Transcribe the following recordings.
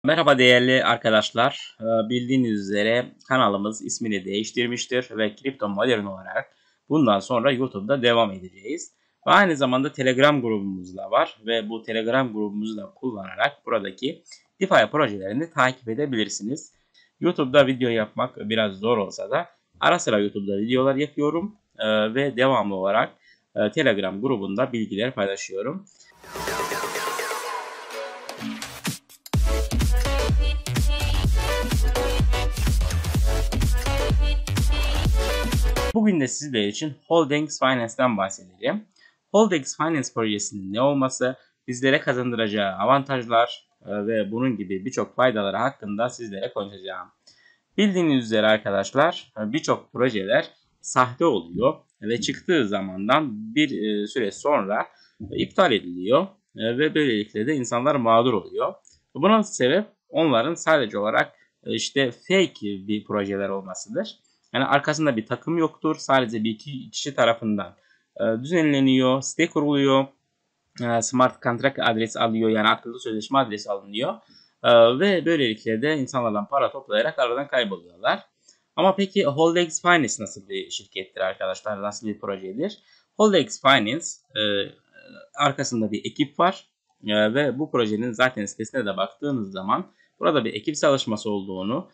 Merhaba değerli arkadaşlar. Bildiğiniz üzere kanalımız ismini değiştirmiştir ve Kripto Modern olarak bundan sonra YouTube'da devam edeceğiz. Ve aynı zamanda Telegram grubumuz da var ve bu Telegram grubumuzu da kullanarak buradaki DeFi projelerini takip edebilirsiniz. YouTube'da video yapmak biraz zor olsa da ara sıra YouTube'da videolar yapıyorum ve devamlı olarak Telegram grubunda bilgiler paylaşıyorum. Bugün de sizler için Holdings Finance'den bahsedeceğim. Holdings Finance projesinin ne olması, bizlere kazandıracağı avantajlar ve bunun gibi birçok faydaları hakkında sizlere konuşacağım. Bildiğiniz üzere arkadaşlar birçok projeler sahte oluyor ve çıktığı zamandan bir süre sonra iptal ediliyor ve böylelikle de insanlar mağdur oluyor. Buna sebep onların sadece olarak işte fake bir projeler olmasıdır. Yani arkasında bir takım yoktur. Sadece bir iki kişi tarafından düzenleniyor, site kuruluyor, smart contract adresi alıyor, yani akıllı sözleşme adresi alınıyor ve böylelikle de insanlardan para toplayarak aradan kayboluyorlar. Ama peki Holdings Finance nasıl bir şirkettir arkadaşlar? Nasıl bir projedir? Holdings Finance arkasında bir ekip var ve bu projenin zaten sitesine de baktığınız zaman burada bir ekip çalışması olduğunu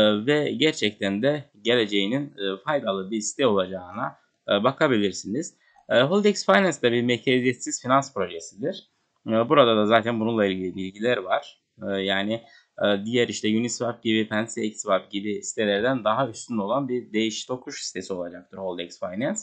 ve gerçekten de geleceğinin faydalı bir site olacağına bakabilirsiniz. Holdings Finance de bir merkeziyetsiz finans projesidir. Burada da zaten bununla ilgili bilgiler var. Yani diğer işte Uniswap gibi, PancakeSwap gibi sitelerden daha üstün olan bir değiş tokuş sitesi olacaktır Holdings Finance.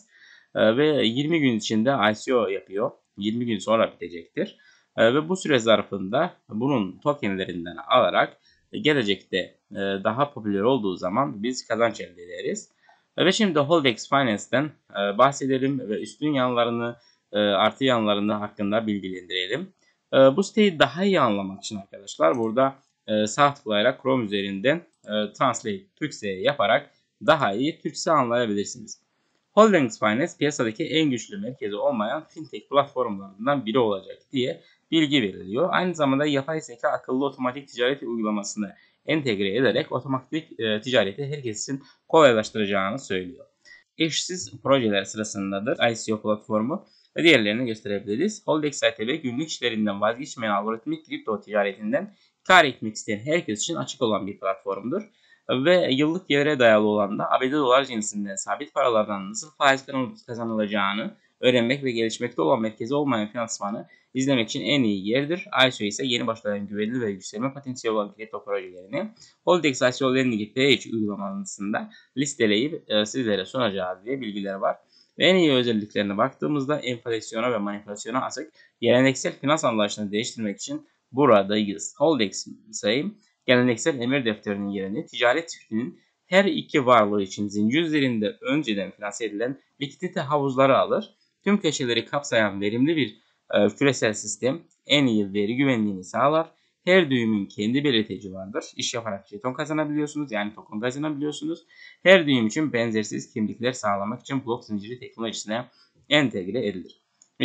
Ve 20 gün içinde ICO yapıyor. 20 gün sonra bitecektir. Ve bu süre zarfında bunun tokenlerinden alarak gelecekte daha popüler olduğu zaman biz kazanç elde ederiz. Ve şimdi Holdings Finance'den bahsedelim ve üstün yanlarını, artı yanlarını hakkında bilgilendirelim. Bu siteyi daha iyi anlamak için arkadaşlar burada sağ tıklayarak Chrome üzerinden Translate Türkçe yaparak daha iyi Türkçe anlayabilirsiniz. Holdings Finance piyasadaki en güçlü merkezi olmayan fintech platformlarından biri olacak diye bilgi veriliyor. Aynı zamanda yapay zeka akıllı otomatik ticaret uygulamasını entegre ederek otomatik ticareti herkes için kolaylaştıracağını söylüyor. Eşsiz projeler sırasındadır ICO platformu ve diğerlerini gösterebiliriz. Holdings ITB günlük işlerinden vazgeçmeyen algoritmik kripto ticaretinden kar etmek isteyen herkes için açık olan bir platformdur. Ve yıllık gelire dayalı olan da ABD dolar cinsinden sabit paralardan nasıl faiz kazanılacağını öğrenmek ve gelişmekte olan merkezi olmayan finansmanı izlemek için en iyi yerdir. ICO ise yeni başlayan güvenilir ve yükselme potansiyeli olan kripto projelerini Holdings ICO Lending Page uygulamasında listeleyip sizlere sunacağız diye bilgiler var. Ve en iyi özelliklerine baktığımızda enflasyona ve manipülasyona açık geleneksel finans anlayışını değiştirmek için buradayız. Holdings ise geleneksel emir defterinin yerini ticaret çiftinin her iki varlığı için zincir üzerinde önceden finanse edilen likidite havuzları alır. Tüm köşeleri kapsayan verimli bir küresel sistem en iyi veri güvenliğini sağlar. Her düğümün kendi belirteci vardır. İş yaparak jeton kazanabiliyorsunuz, yani token kazanabiliyorsunuz. Her düğüm için benzersiz kimlikler sağlamak için blok zinciri teknolojisine entegre edilir.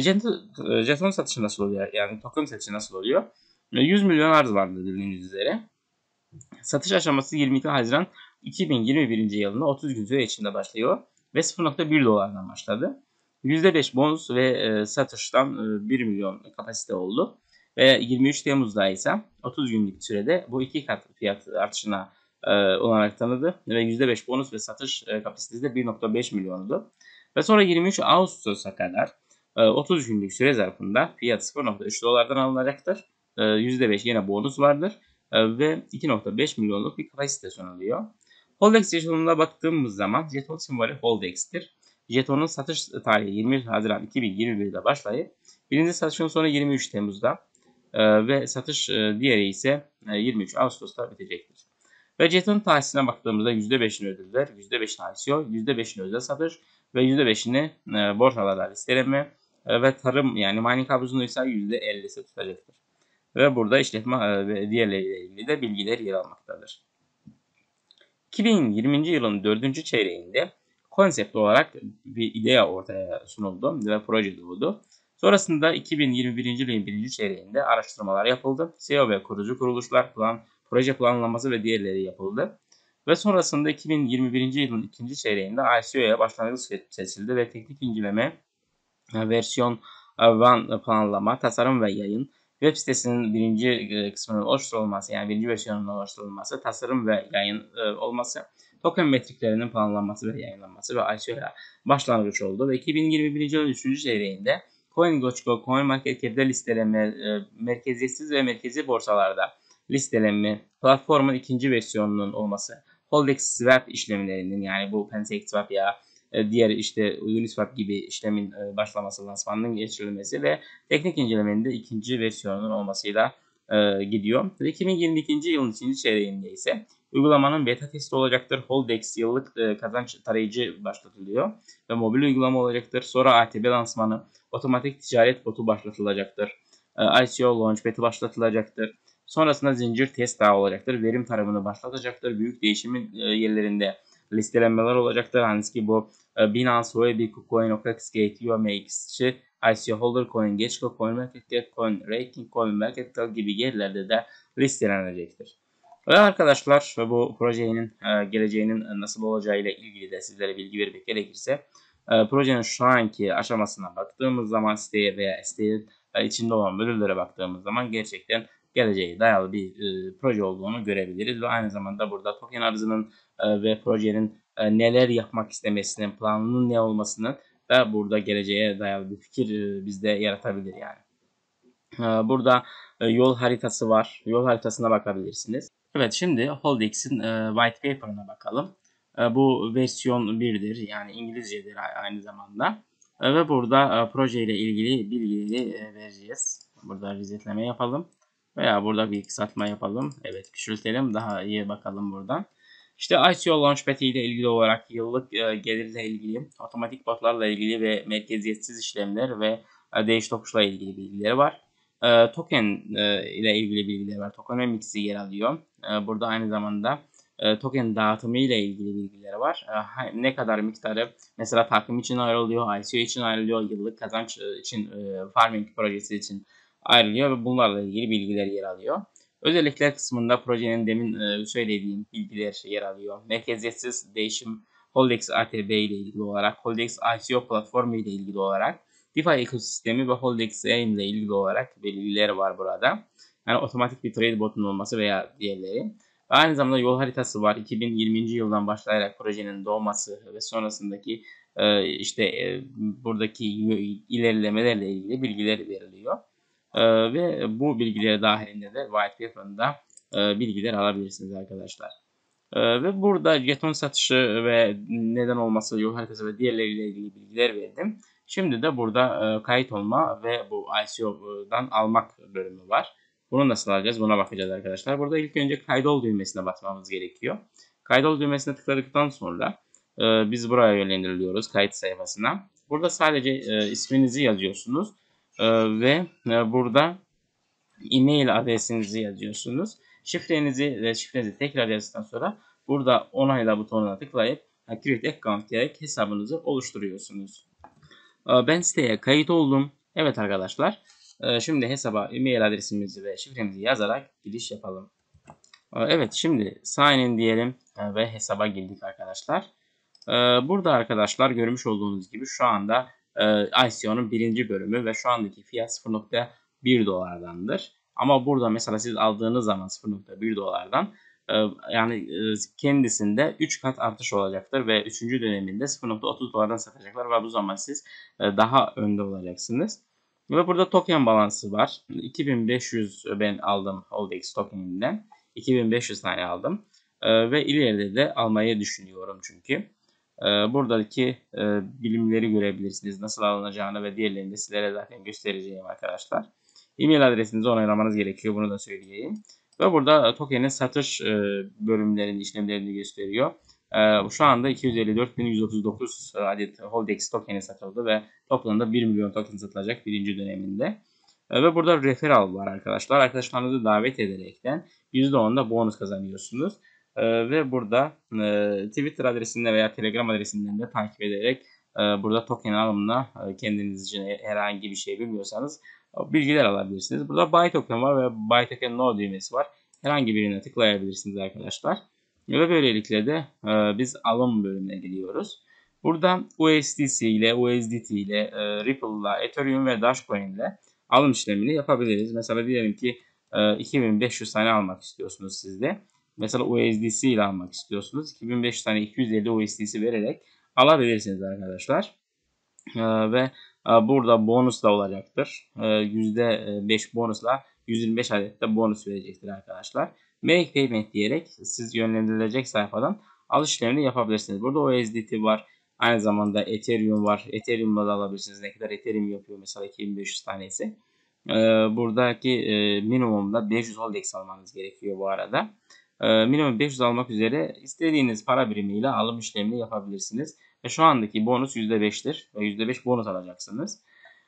Jeton satışı nasıl oluyor? Yani token satışı nasıl oluyor? 100 milyon arz vardı bildiğiniz üzere. Satış aşaması 22 Haziran 2021 yılında 30 gün süre içinde başlıyor ve 0.1 dolardan başladı. %5 bonus ve satıştan 1 milyon kapasite oldu. Ve 23 Temmuz'da ise 30 günlük sürede bu iki kat fiyat artışına olarak tanıdı ve %5 bonus ve satış kapasitesi de 1.5 milyondu. Ve sonra 23 Ağustos'a kadar 30 günlük süre zarfında fiyat 0.3 dolardan alınacaktır. %5 yine bonus vardır ve 2.5 milyonluk bir kapasite sunuluyor. Holdex jetonuna baktığımız zaman jeton simbolü Holdex'tir. Jetonun satış tarihi 23 Haziran 2021'de başlayıp birinci satışın sonu 23 Temmuz'da ve satış diğeri ise 23 Ağustos'ta bitecektir. Ve jeton tahsiline baktığımızda %5'ini ödüller, %5'ini ICO, %5'ini özel satış ve %5'ini borsalarda listelenme ve tarım yani mining havuzunu ise %50'si tutacaktır. Ve burada işletme ve diğerleriyle ilgili de bilgiler yer almaktadır. 2020 yılın 4. çeyreğinde konsept olarak bir idea ortaya sunuldu ve proje doğdu. Sonrasında 2021 yılın 1. çeyreğinde araştırmalar yapıldı. CEO ve kurucu kuruluşlar proje planlaması ve diğerleri yapıldı. Ve sonrasında 2021. yılın ikinci çeyreğinde ICO'ya başlangıç seçildi ve teknik inceleme, versiyon 1 planlama, tasarım ve yayın, web sitesinin birinci kısmının oluşturulması, yani birinci versiyonunun oluşturulması, tasarım ve yayın olması, token metriklerinin planlanması ve yayınlanması ve ICO'ya başlangıç oldu. Ve 2021. yılın 3. çeyreğinde CoinGecko, CoinMarketCap'te listelenme, merkeziyetsiz ve merkezi borsalarda listelenme, platformun ikinci versiyonunun olması, Holdex Swap işlemlerinin, yani bu PancakeSwap ya diğer işte Uniswap gibi işlemin başlaması, lansmanının geçirilmesi ve teknik incelemenin de ikinci versiyonunun olmasıyla gidiyor. Ve 2022. yılın ikinci çeyreğinde ise uygulamanın beta testi olacaktır. Holdex yıllık kazanç tarayıcı başlatılıyor ve mobil uygulama olacaktır. Sonra ATB lansmanı, otomatik ticaret botu başlatılacaktır. ICO Launchpad'i başlatılacaktır. Sonrasında zincir test daha olacaktır. Verim tarımını başlatacaktır. Büyük değişimin yerlerinde listelenmeler olacaktır. Hani ki bu Binance, Huobi, KuCoin, OKX, Gate, UMX'ci, ICO Holder, CoinGecko, CoinMarketCap, CoinRaking, CoinMarketCap gibi yerlerde de listelenecektir. Ve arkadaşlar, bu projenin geleceğinin nasıl olacağı ile ilgili de sizlere bilgi vermek gerekirse, projenin şu anki aşamasına baktığımız zaman, siteye veya sitenin içinde olan bölümlere baktığımız zaman gerçekten geleceğe dayalı bir proje olduğunu görebiliriz. Ve aynı zamanda burada token arzının ve projenin neler yapmak istemesinin, planının ne olmasını da burada geleceğe dayalı bir fikir bizde yaratabilir yani. Burada yol haritası var. Yol haritasına bakabilirsiniz. Evet, şimdi Holdex'in white paper'ına bakalım. Bu versiyon 1'dir, yani İngilizcedir aynı zamanda. Ve burada proje ile ilgili bilgileri vereceğiz. Burada resetleme yapalım. Veya burada bir kısaltma yapalım. Evet, küçültelim. Daha iyi bakalım buradan. İşte ICO Launchpad ile ilgili olarak yıllık gelirle ilgili, otomatik botlarla ilgili ve merkeziyetsiz işlemler ve değiş tokuşla ilgili bilgileri var. Token ile ilgili bilgileri var. Tokenomics'i yer alıyor. Burada aynı zamanda token dağıtımı ile ilgili bilgileri var. Ne kadar miktarı mesela takım için ayrılıyor, ICO için ayrılıyor, yıllık kazanç için, farming projesi için ayrılıyor ve bunlarla ilgili bilgiler yer alıyor. Özellikler kısmında projenin demin söylediğim bilgiler yer alıyor. Merkeziyetsiz değişim, Holdex ATB ile ilgili olarak, Holdex ICO platformu ile ilgili olarak, DeFi ekosistemi ve Holdex AIM ile ilgili olarak bilgiler var burada. Yani otomatik bir trade botun olması veya diğerleri. Ve aynı zamanda yol haritası var. 2020. yıldan başlayarak projenin doğması ve sonrasındaki buradaki ilerlemelerle ilgili bilgiler veriliyor. Ve bu bilgileri dahilinde de white paper'ında bilgiler alabilirsiniz arkadaşlar. Ve burada jeton satışı ve neden olması, yol haritası ve diğerleriyle ilgili bilgiler verdim. Şimdi de burada kayıt olma ve bu ICO'dan almak bölümü var. Bunu nasıl alacağız? Buna bakacağız arkadaşlar. Burada ilk önce kaydol düğmesine basmamız gerekiyor. Kaydol düğmesine tıkladıktan sonra biz buraya yönlendiriliyoruz, kayıt sayfasına. Burada sadece isminizi yazıyorsunuz ve burada e-mail adresinizi yazıyorsunuz. Şifrenizi tekrar yazdıktan sonra burada onayla butonuna tıklayıp Create Account diyerek hesabınızı oluşturuyorsunuz. Ben siteye kayıt oldum. Evet arkadaşlar. Şimdi hesaba e-mail adresimizi ve şifremizi yazarak giriş yapalım. Evet, şimdi sign in diyelim ve hesaba girdik arkadaşlar. Burada arkadaşlar görmüş olduğunuz gibi şu anda ICO'nun birinci bölümü ve şu andaki fiyat 0.1 dolardandır. Ama burada mesela siz aldığınız zaman 0.1 dolardan yani kendisinde 3 kat artış olacaktır ve 3. döneminde 0.30 dolardan satacaklar ve bu zaman siz daha önde olacaksınız. Ve burada token balansı var. 2500 ben aldım Holdex tokeninden. 2500 tane aldım. Ve ileride de almayı düşünüyorum çünkü. Buradaki bilimleri görebilirsiniz. Nasıl alınacağını ve diğerlerini de sizlere zaten göstereceğim arkadaşlar. E-mail adresinizi onaylamanız gerekiyor. Bunu da söyleyeyim. Ve burada tokenin satış bölümlerini, işlemlerini gösteriyor. Şu anda 254.139 adet Holdex tokeni satıldı ve toplamda 1 milyon token satılacak birinci döneminde. Ve burada referral var arkadaşlar. Arkadaşlarınızı davet ederekten %10'da bonus kazanıyorsunuz. Ve burada Twitter adresinden veya Telegram adresinden de takip ederek burada token alımına kendiniz için herhangi bir şey bilmiyorsanız bilgiler alabilirsiniz. Burada buy token var ve buy token no düğmesi var. herhangi birine tıklayabilirsiniz arkadaşlar. Ve böylelikle de biz alım bölümüne gidiyoruz. Burada USDC ile, USDT ile, Ripple ile, Ethereum ve Dogecoin ile alım işlemini yapabiliriz. Mesela diyelim ki 2500 tane almak istiyorsunuz siz de. Mesela USDC ile almak istiyorsunuz. 2500 tane 250 USDC vererek alabilirsiniz arkadaşlar. Ve burada bonus da olacaktır. %5 bonusla 125 adet de bonus verecektir arkadaşlar. Make payment diyerek siz yönlendirilecek sayfadan alış işlemini yapabilirsiniz. Burada USDT var. Aynı zamanda Ethereum var. Ethereum'la da alabilirsiniz. Ne kadar Ethereum yapıyor mesela 2500 tanesi. Buradaki minimumda 500 Holdex almanız gerekiyor bu arada. Minimum 500 almak üzere istediğiniz para birimiyle alım işlemini yapabilirsiniz. Ve şu andaki bonus %5'tir. Ve %5 bonus alacaksınız.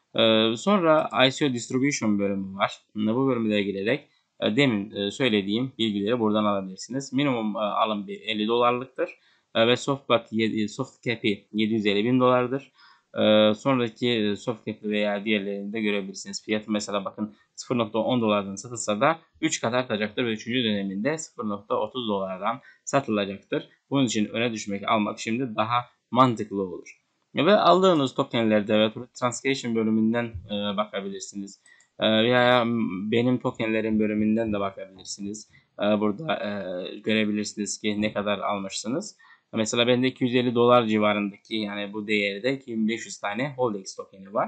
Sonra ICO Distribution bölümü var. Bu bölüme girerek demin söylediğim bilgileri buradan alabilirsiniz. Minimum alım $50'lıktır. Ve soft cap'i 750.000 dolardır. Sonraki soft cap'i veya diğerlerini de görebilirsiniz. Fiyatı mesela bakın 0.10 dolardan satılsa da 3 kat artacaktır ve 3. döneminde 0.30 dolardan satılacaktır. Bunun için öne düşmek, almak şimdi daha mantıklı olur. Ve aldığınız tokenlerde ve Transactions bölümünden bakabilirsiniz. Veya benim tokenlerim bölümünden de bakabilirsiniz. Burada görebilirsiniz ki ne kadar almışsınız. Mesela bende 250 dolar civarındaki, yani bu değerde 2500 tane Holdex tokeni var.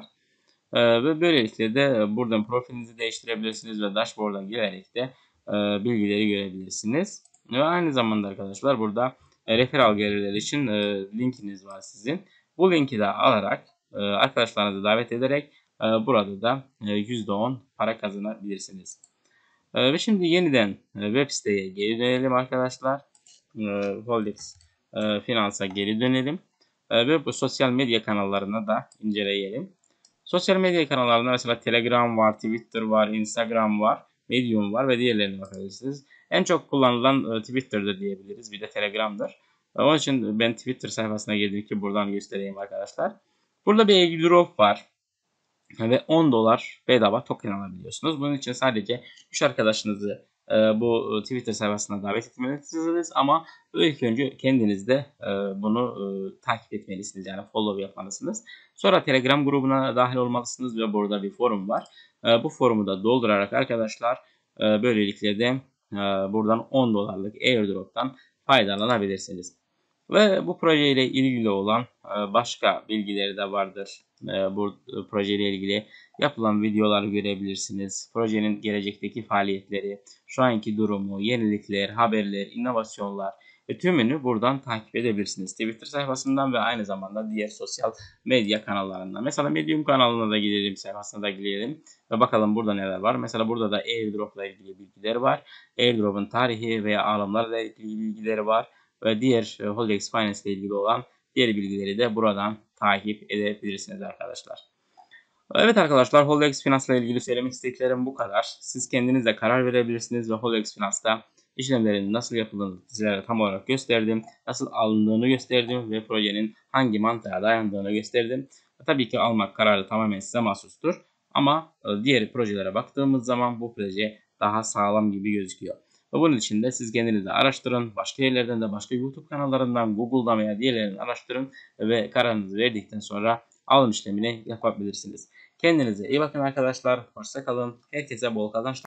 Ve böylelikle de buradan profilinizi değiştirebilirsiniz ve dashboard'dan gelerek de bilgileri görebilirsiniz. Ve aynı zamanda arkadaşlar burada referral gelirler için linkiniz var sizin. Bu linki de alarak arkadaşlarınızı davet ederek burada da %10 para kazanabilirsiniz. Ve şimdi yeniden web siteye geri dönelim arkadaşlar. Holdex Finans'a geri dönelim. Ve bu sosyal medya kanallarını da inceleyelim. Sosyal medya kanallarında mesela Telegram var, Twitter var, Instagram var, Medium var ve diğerlerine bakabilirsiniz. En çok kullanılan Twitter'dır diyebiliriz. Bir de Telegram'dır. Onun için ben Twitter sayfasına girdim ki buradan göstereyim arkadaşlar. Burada bir airdrop var. Ve 10 dolar bedava token alabiliyorsunuz. Bunun için sadece 3 arkadaşınızı bu Twitter sayfasına davet etmelisiniz ama ilk önce kendiniz de bunu takip etmelisiniz. Yani follow yapmalısınız. Sonra Telegram grubuna dahil olmalısınız ve burada bir forum var. Bu forumu da doldurarak arkadaşlar böylelikle de buradan 10 dolarlık airdrop'tan faydalanabilirsiniz. Ve bu projeyle ilgili olan başka bilgileri de vardır. Bu projeyle ilgili yapılan videoları görebilirsiniz. Projenin gelecekteki faaliyetleri, şu anki durumu, yenilikler, haberler, inovasyonlar ve tümünü buradan takip edebilirsiniz. Twitter sayfasından ve aynı zamanda diğer sosyal medya kanallarından. Mesela Medium kanalına da gidelim, sayfasına da gidelim ve bakalım burada neler var. Mesela burada da airdrop ile ilgili bilgiler var. Airdrop'un tarihi veya alımlarla ilgili bilgileri var. Ve diğer Holdex Finance ile ilgili olan diğer bilgileri de buradan takip edebilirsiniz arkadaşlar. Evet arkadaşlar, Holdex Finance ile ilgili söylemek istediklerim bu kadar. Siz kendiniz de karar verebilirsiniz ve Holdex Finance'da işlemlerin nasıl yapıldığını sizlere tam olarak gösterdim. Nasıl alındığını gösterdim ve projenin hangi mantığa dayandığını gösterdim. Tabii ki almak kararı tamamen size mahsustur. Ama diğer projelere baktığımız zaman bu proje daha sağlam gibi gözüküyor. Ve bunun için de siz kendiniz de araştırın. Başka yerlerden de, başka YouTube kanallarından, Google'dan veya diğerlerinden araştırın ve kararınızı verdikten sonra alım işlemini yapabilirsiniz. Kendinize iyi bakın arkadaşlar. Hoşça kalın. Herkese bol kazançlar.